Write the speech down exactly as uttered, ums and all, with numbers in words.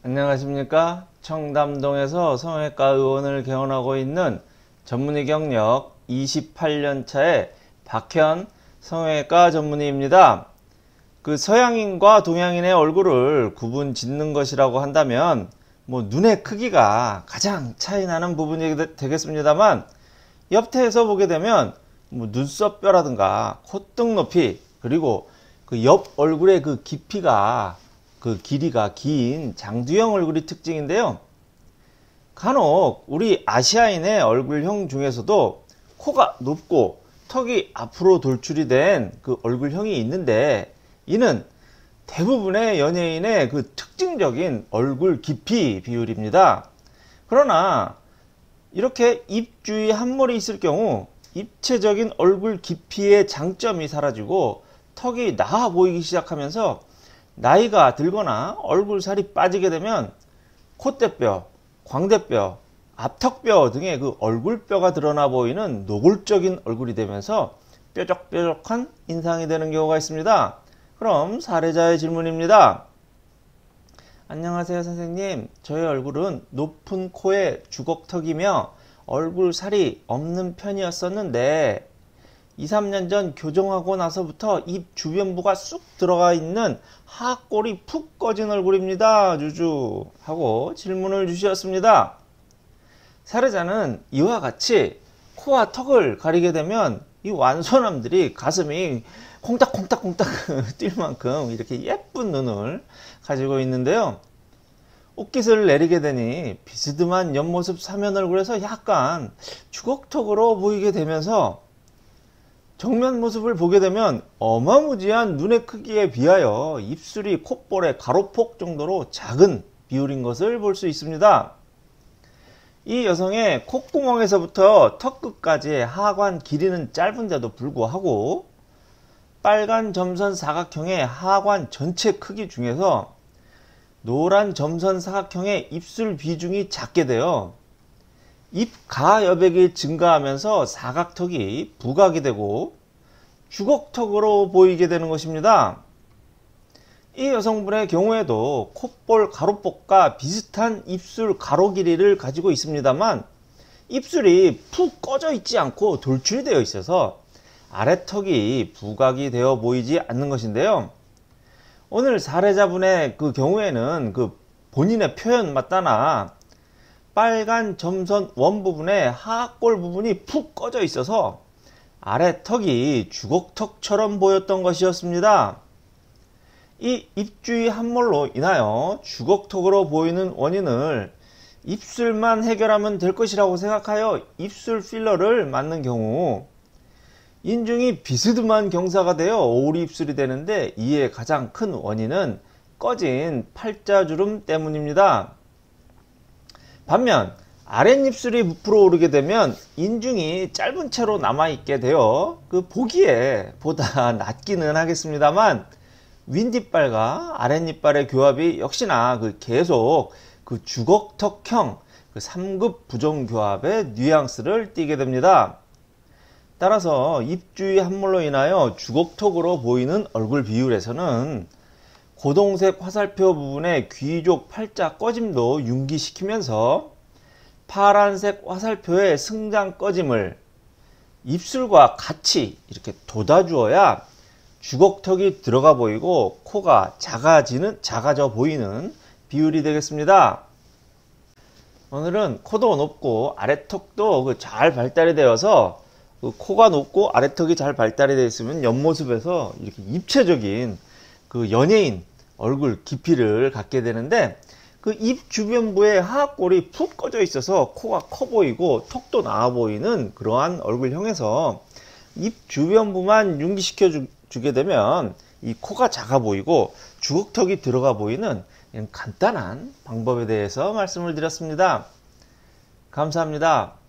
안녕하십니까. 청담동에서 성형외과 의원을 개원하고 있는 전문의 경력 이십팔 년 차의 박현 성형외과 전문의입니다. 그 서양인과 동양인의 얼굴을 구분 짓는 것이라고 한다면 뭐 눈의 크기가 가장 차이 나는 부분이 되겠습니다만, 옆태에서 보게 되면 뭐 눈썹뼈라든가 콧등 높이, 그리고 그 옆 얼굴의 그 깊이가 그 길이가 긴 장두형 얼굴이 특징인데요. 간혹 우리 아시아인의 얼굴형 중에서도 코가 높고 턱이 앞으로 돌출이 된 그 얼굴형이 있는데, 이는 대부분의 연예인의 그 특징적인 얼굴 깊이 비율입니다. 그러나 이렇게 입 주위 한몰이 있을 경우 입체적인 얼굴 깊이의 장점이 사라지고 턱이 나와 보이기 시작하면서 나이가 들거나 얼굴살이 빠지게 되면 콧대뼈, 광대뼈, 앞턱뼈 등의 그 얼굴뼈가 드러나 보이는 노골적인 얼굴이 되면서 뾰족뾰족한 인상이 되는 경우가 있습니다. 그럼 사례자의 질문입니다. 안녕하세요 선생님, 저의 얼굴은 높은 코에 주걱턱이며 얼굴살이 없는 편이었었는데 이, 삼 년 전 교정하고 나서부터 입 주변부가 쑥 들어가 있는 하골이 푹 꺼진 얼굴입니다. 주주 하고 질문을 주셨습니다. 사례자는 이와 같이 코와 턱을 가리게 되면 이 완소남들이 가슴이 콩닥콩닥콩닥 뛸 만큼 이렇게 예쁜 눈을 가지고 있는데요. 옷깃을 내리게 되니 비스듬한 옆모습 사면 얼굴에서 약간 주걱턱으로 보이게 되면서 정면 모습을 보게 되면 어마무지한 눈의 크기에 비하여 입술이 콧볼의 가로폭 정도로 작은 비율인 것을 볼 수 있습니다. 이 여성의 콧구멍에서부터 턱 끝까지의 하관 길이는 짧은데도 불구하고 빨간 점선 사각형의 하관 전체 크기 중에서 노란 점선 사각형의 입술 비중이 작게 되어 입 가 여백이 증가하면서 사각턱이 부각이 되고 주걱턱으로 보이게 되는 것입니다. 이 여성분의 경우에도 콧볼 가로폭과 비슷한 입술 가로 길이를 가지고 있습니다만 입술이 푹 꺼져 있지 않고 돌출이 되어 있어서 아래턱이 부각이 되어 보이지 않는 것인데요. 오늘 사례자분의 그 경우에는 그 본인의 표현 맞다나 빨간 점선 원 부분에 하골 부분이 푹 꺼져 있어서 아래 턱이 주걱턱처럼 보였던 것이었습니다. 이 입주위 함몰로 인하여 주걱턱으로 보이는 원인을 입술만 해결하면 될 것이라고 생각하여 입술 필러를 맞는 경우 인중이 비스듬한 경사가 되어 오리 입술이 되는데, 이에 가장 큰 원인은 꺼진 팔자주름 때문입니다. 반면 아랫입술이 부풀어 오르게 되면 인중이 짧은 채로 남아있게 되어 그 보기에 보다 낫기는 하겠습니다만 윗니빨과 아랫니빨의 교합이 역시나 그 계속 그 주걱턱형 그 삼 급 부정교합의 뉘앙스를 띠게 됩니다. 따라서 입주위 함몰로 인하여 주걱턱으로 보이는 얼굴 비율에서는 고동색 화살표 부분의 귀족 팔자 꺼짐도 융기시키면서 파란색 화살표의 승장 꺼짐을 입술과 같이 이렇게 돋아주어야 주걱턱이 들어가 보이고 코가 작아지는, 작아져 보이는 비율이 되겠습니다. 오늘은 코도 높고 아래턱도 잘 발달이 되어서 코가 높고 아래턱이 잘 발달이 되어 있으면 옆모습에서 이렇게 입체적인 그 연예인 얼굴 깊이를 갖게 되는데, 그 입 주변부에 하악골이 푹 꺼져 있어서 코가 커 보이고 턱도 나와 보이는 그러한 얼굴형에서 입 주변부만 융기시켜 주, 주게 되면 이 코가 작아 보이고 주걱턱이 들어가 보이는 이런 간단한 방법에 대해서 말씀을 드렸습니다. 감사합니다.